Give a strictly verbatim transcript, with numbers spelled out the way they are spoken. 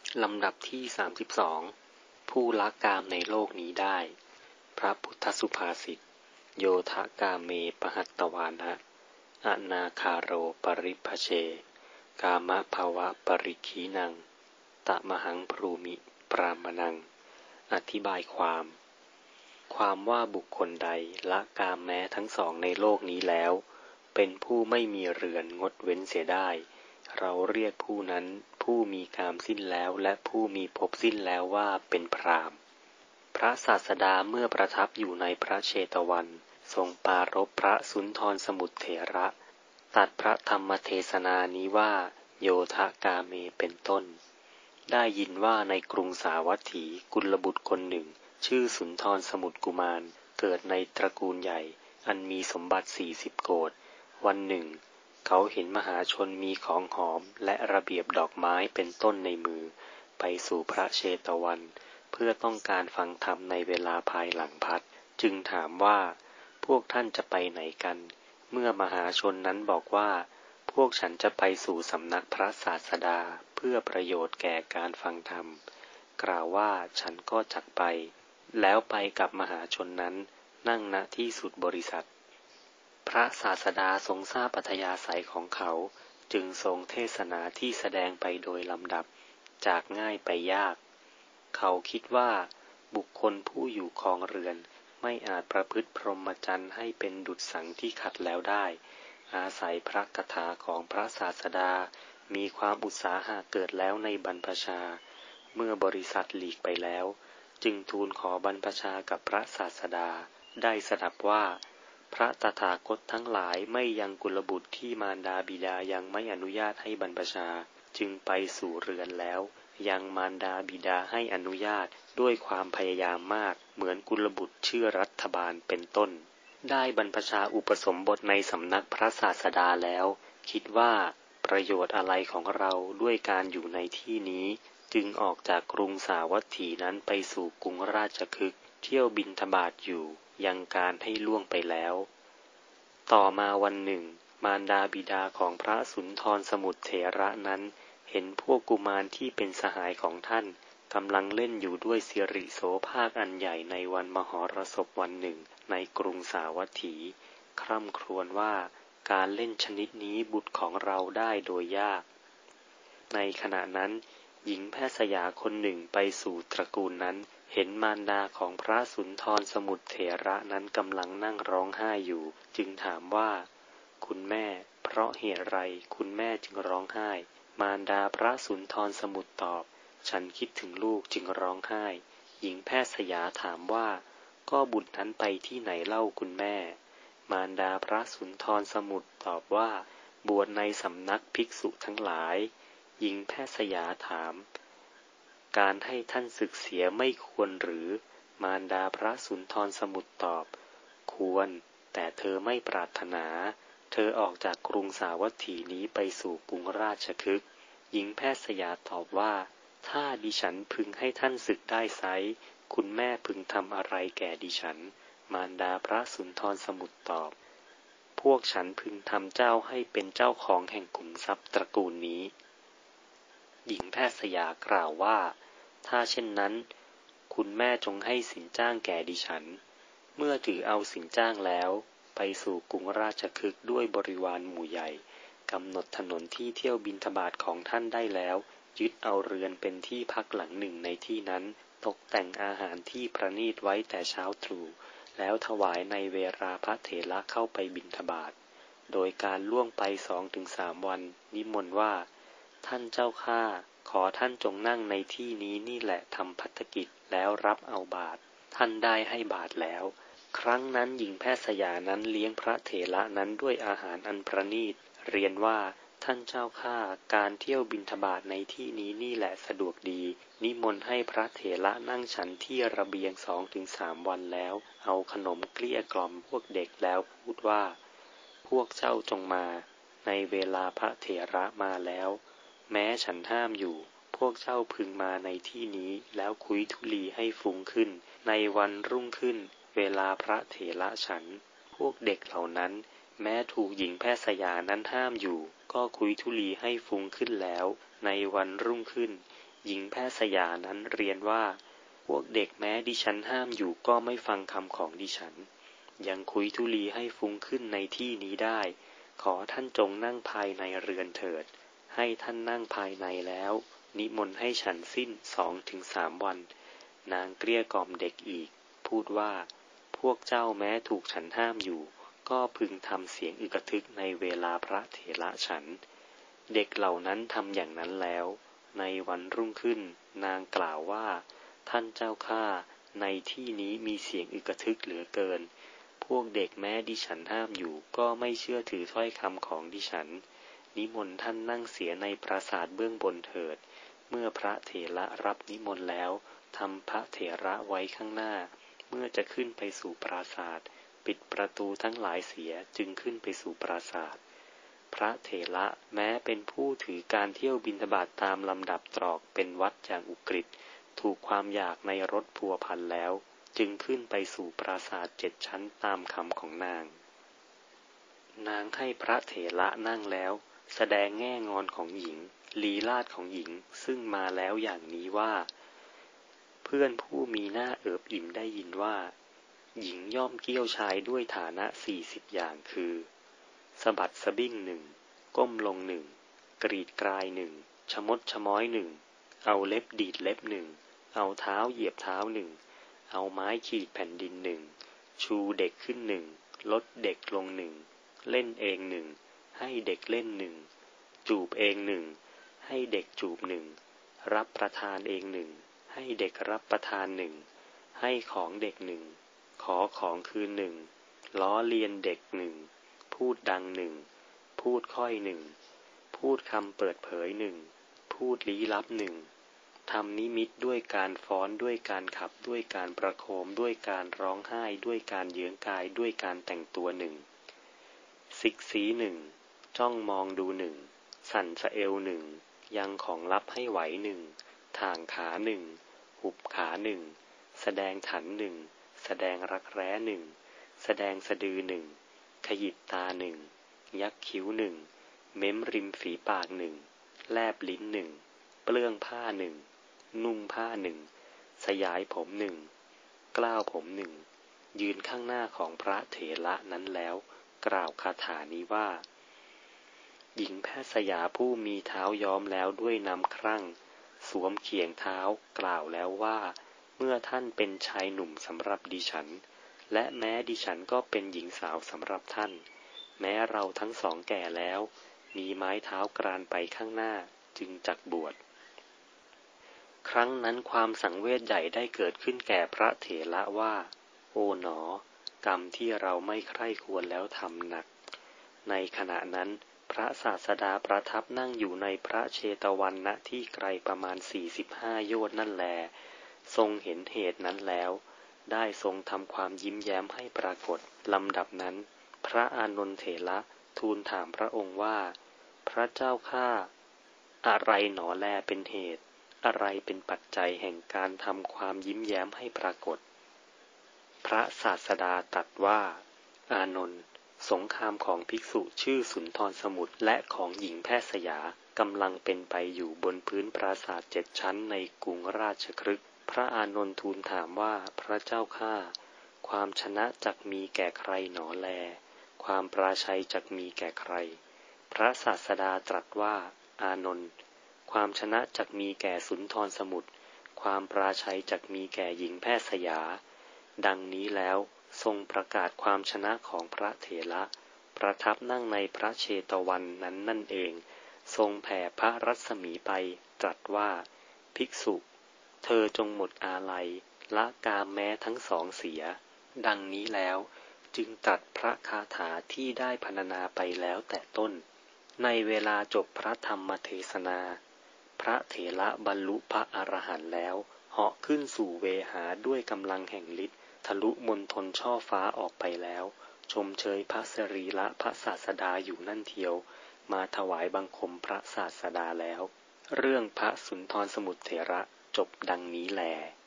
ลำดับที่สามสิบสองผู้ละกามในโลกนี้ได้พระพุทธสุภาษิตโยทะกาเมปหัตตวานะอนาคาโรปริภเชกามภาวะปริคีนังตะมหังพรูมิปรามนังอธิบายความความว่าบุคคลใดละกามแม้ทั้งสองในโลกนี้แล้วเป็นผู้ไม่มีเรือนงดเว้นเสียได้เราเรียกผู้นั้นผู้มีกามสิ้นแล้วและผู้มีภพสิ้นแล้วว่าเป็นพราหมณ์พระศาสดาเมื่อประทับอยู่ในพระเชตวันทรงปรารภพระสุนทรสมุทรเถระตัดพระธรรมเทศนานี้ว่าโยทะกาเมเป็นต้นได้ยินว่าในกรุงสาวัตถีกุลบุตรคนหนึ่งชื่อสุนทรสมุทรกุมารเกิดในตระกูลใหญ่อันมีสมบัติสี่สิบโกฏวันหนึ่งเขาเห็นมหาชนมีของหอมและระเบียบดอกไม้เป็นต้นในมือไปสู่พระเชตวันเพื่อต้องการฟังธรรมในเวลาภายหลังพัดจึงถามว่าพวกท่านจะไปไหนกันเมื่อมหาชนนั้นบอกว่าพวกฉันจะไปสู่สำนักพระศาสดาเพื่อประโยชน์แก่การฟังธรรมกล่าวว่าฉันก็จักไปแล้วไปกับมหาชนนั้นนั่งณที่สุดบริษัทพระศาสดาทรงทราบอัธยาศัยของเขาจึงทรงเทศนาที่แสดงไปโดยลำดับจากง่ายไปยากเขาคิดว่าบุคคลผู้อยู่ครองเรือนไม่อาจประพฤติพรหมจรรย์ให้เป็นดุจสังที่ขัดแล้วได้อาศัยพระคาถาของพระศาสดามีความอุตสาหะเกิดแล้วในบรรพชาเมื่อบริษัทหลีกไปแล้วจึงทูลขอบรรพชากับพระศาสดาได้สดับว่าพระตถาคตทั้งหลายไม่ยังกุลบุตรที่มารดาบิดายังไม่อนุญาตให้บรรพชาจึงไปสู่เรือนแล้วยังมารดาบิดาให้อนุญาตด้วยความพยายามมากเหมือนกุลบุตรชื่อรัฐบาลเป็นต้นได้บรรพชาอุปสมบทในสำนักพระศาสดาแล้วคิดว่าประโยชน์อะไรของเราด้วยการอยู่ในที่นี้จึงออกจากกรุงสาวัตถีนั้นไปสู่กรุงราชคฤห์เที่ยวบิณฑบาตอยู่ยังการให้ล่วงไปแล้วต่อมาวันหนึ่งมารดาบิดาของพระสุนทรสมุทรเถระนั้นเห็นพวกกุมารที่เป็นสหายของท่านกำลังเล่นอยู่ด้วยสิริโสภาคอันใหญ่ในวันมหรสพวันหนึ่งในกรุงสาวัตถีคร่ำครวญว่าการเล่นชนิดนี้บุตรของเราได้โดยยากในขณะนั้นหญิงแพทย์สยาคนหนึ่งไปสู่ตระกูลนั้นเห็นมารดาของพระสุนทรสมุทรเถระนั้นกำลังนั่งร้องไห้อยู่จึงถามว่าคุณแม่เพราะเหตุไรคุณแม่จึงร้องไห้มารดาพระสุนทรสมุทรตอบฉันคิดถึงลูกจึงร้องไห้หญิงแพทย์สยาถามว่าก็บุตรนั้นไปที่ไหนเล่าคุณแม่มารดาพระสุนทรสมุทรตอบว่าบวชในสำนักภิกษุทั้งหลายหญิงแพทย์สยาถามการให้ท่านศึกเสียไม่ควรหรือมารดาพระสุนทรสมุทรตอบควรแต่เธอไม่ปรารถนาเธอออกจากกรุงสาวัตถีนี้ไปสู่กรุงราชคฤห์หญิงแพทย์สยาตอบว่าถ้าดิฉันพึงให้ท่านศึกได้ไซร้คุณแม่พึงทำอะไรแก่ดิฉันมารดาพระสุนทรสมุทรตอบพวกฉันพึงทำเจ้าให้เป็นเจ้าของแห่งขุมทรัพย์ตระกูลนี้หญิงแพทย์สยากล่าวว่าถ้าเช่นนั้นคุณแม่จงให้สินจ้างแก่ดิฉันเมื่อถือเอาสินจ้างแล้วไปสู่กรุงราชคฤห์ด้วยบริวารหมู่ใหญ่กำหนดถนนที่เที่ยวบิณฑบาตของท่านได้แล้วยึดเอาเรือนเป็นที่พักหลังหนึ่งในที่นั้นตกแต่งอาหารที่ประณีตไว้แต่เช้าตรู่แล้วถวายในเวลาพระเถระเข้าไปบิณฑบาตโดยการล่วงไปสองถึงสามวันนิมนต์ว่าท่านเจ้าข้าขอท่านจงนั่งในที่นี้นี่แหละทำภัตกิจแล้วรับเอาบาตรท่านได้ให้บาตรแล้วครั้งนั้นหญิงแพทย์สยานั้นเลี้ยงพระเถระนั้นด้วยอาหารอันประณีตเรียนว่าท่านเจ้าข้าการเที่ยวบิณฑบาตในที่นี้นี่แหละสะดวกดีนิมนต์ให้พระเถระนั่งฉันที่ระเบียงสองถึงสามวันแล้วเอาขนมเกลี้ยกล่อมพวกเด็กแล้วพูดว่าพวกเจ้าจงมาในเวลาพระเถระมาแล้วแม้ฉันห้ามอยู่พวกเจ้าพึงมาในที่นี้แล้วคุยธุลีให้ฟุ้งขึ้นในวันรุ่งขึ้นเวลาพระเถระฉันพวกเด็กเหล่านั้นแม้ถูกหญิงแพทย์สยานั้นห้ามอยู่ก็คุยธุลีให้ฟุ้งขึ้นแล้วในวันรุ่งขึ้นหญิงแพทย์สยานั้นเรียนว่าพวกเด็กแม้ดิฉันห้ามอยู่ก็ไม่ฟังคำของดิฉันยังคุยธุลีให้ฟุ้งขึ้นในที่นี้ได้ขอท่านจงนั่งภายในเรือนเถิดให้ท่านนั่งภายในแล้วนิมนต์ให้ฉันสิ้นสองถึงสามวันนางเกลี้ยกล่อมเด็กอีกพูดว่าพวกเจ้าแม้ถูกฉันห้ามอยู่ก็พึงทำเสียงอึกทึกในเวลาพระเถระฉันเด็กเหล่านั้นทำอย่างนั้นแล้วในวันรุ่งขึ้นนางกล่าวว่าท่านเจ้าข้าในที่นี้มีเสียงอึกทึกเหลือเกินพวกเด็กแม้ดิฉันห้ามอยู่ก็ไม่เชื่อถือถ้อยคำของดิฉันนิมนต์ท่านนั่งเสียในปราสาทเบื้องบนเถิดเมื่อพระเถระรับนิมนต์แล้วทำพระเถระไว้ข้างหน้าเมื่อจะขึ้นไปสู่ปราสาทปิดประตูทั้งหลายเสียจึงขึ้นไปสู่ปราสาทพระเถระแม้เป็นผู้ถือการเที่ยวบิณฑบาตตามลำดับตรอกเป็นวัดอย่างอุกฤษถูกความอยากในรสพัวพันแล้วจึงขึ้นไปสู่ปราสาทเจ็ดชั้นตามคำของนางนางให้พระเถระนั่งแล้วแสดงแง่งอนของหญิงลีลาศของหญิงซึ่งมาแล้วอย่างนี้ว่าเพื่อนผู้มีหน้าเอิบอิ่มได้ยินว่าหญิงย่อมเกี้ยวชายด้วยฐานะสี่สิบอย่างคือสะบัดสะบิ้งหนึ่งก้มลงหนึ่งกรีดกรายหนึ่งชะมดชะม้อยหนึ่งเอาเล็บดีดเล็บหนึ่งเอาเท้าเหยียบเท้าหนึ่งเอาไม้ขีดแผ่นดินหนึ่งชูเด็กขึ้นหนึ่งลดเด็กลงหนึ่งเล่นเองหนึ่งให้เด็กเล่นหนึ่งจูบเองหนึ่งให้เด็กจูบหนึ่งรับประทานเองหนึ่งให้เด็กรับประทานหนึ่งให้ของเด็กหนึ่งขอของคืนหนึ่งล้อเลียนเด็กหนึ่งพูดดังหนึ่งพูดค่อยหนึ่งพูดคำเปิดเผยหนึ่งพูดลี้ลับหนึ่งทำนิมิตด้วยการฟ้อนด้วยการขับด้วยการประโคมด้วยการร้องไห้ด้วยการเยื้องกายด้วยการแต่งตัวหนึ่งสิกสีหนึ่งจ้องมองดูหนึ่งสั่นสะเอวหนึ่งยังของลับให้ไหวหนึ่งถ่างขาหนึ่งหุบขาหนึ่งแสดงถันหนึ่งแสดงรักแร้หนึ่งแสดงสะดือหนึ่งขยิบตาหนึ่งยักคิ้วหนึ่งเม้มริมฝีปากหนึ่งแลบลิ้นหนึ่งเปลื้องผ้าหนึ่งนุ่งผ้าหนึ่งสยายผมหนึ่งกล้าวผมหนึ่งยืนข้างหน้าของพระเถระนั้นแล้วกล่าวคาถานี้ว่าหญิงแพทย์สยาผู้มีเท้าย้อมแล้วด้วยน้ำครั่งสวมเขียงเท้ากล่าวแล้วว่าเมื่อท่านเป็นชายหนุ่มสำหรับดิฉันและแม้ดิฉันก็เป็นหญิงสาวสำหรับท่านแม้เราทั้งสองแก่แล้วมีไม้เท้ากรานไปข้างหน้าจึงจักบวชครั้งนั้นความสังเวชใหญ่ได้เกิดขึ้นแก่พระเถระว่าโอ๋หนอกรรมที่เราไม่ใคร่ควรแล้วทำหนักในขณะนั้นพระศาสดาประทับนั่งอยู่ในพระเชตวันณที่ไกลประมาณสี่สิบห้าโยชน์นั่นแลทรงเห็นเหตุนั้นแล้วได้ทรงทำความยิ้มแย้มให้ปรากฏลำดับนั้นพระอานนท์เถระทูลถามพระองค์ว่าพระเจ้าข้าอะไรหนอแลเป็นเหตุอะไรเป็นปัจจัยแห่งการทำความยิ้มแย้มให้ปรากฏพระศาสดาตรัสว่าอานนท์สงครามของภิกษุชื่อสุนทรสมุทรและของหญิงแพทย์สยากำลังเป็นไปอยู่บนพื้นปราสาทเจ็ดชั้นในกรุงราชคฤห์พระอานนท์ทูลถามว่าพระเจ้าข้าความชนะจักมีแก่ใครหนอแลความปราชัยจักมีแก่ใครพระศาสดาตรัสว่าอานนท์ความชนะจักมีแก่สุนทรสมุทรความปราชัยจักมีแก่หญิงแพทย์สยาดังนี้แล้วทรงประกาศความชนะของพระเถระประทับนั่งในพระเชตวันนั้นนั่นเองทรงแผ่พระรัศมีไปตรัสว่าภิกษุเธอจงหมดอาลัยละกามแม้ทั้งสองเสียดังนี้แล้วจึงตรัสพระคาถาที่ได้พรรณนาไปแล้วแต่ต้นในเวลาจบพระธรรมเทศนาพระเถระบรรลุพระอรหันต์แล้วเหาะขึ้นสู่เวหาด้วยกำลังแห่งฤทธิ์ทะลุมณฑลช่อฟ้าออกไปแล้วชมเชยพระสรีระพระศาสดาอยู่นั่นเทียวมาถวายบังคมพระศาสดาแล้วเรื่องพระสุนทรสมุทรเถระจบดังนี้แล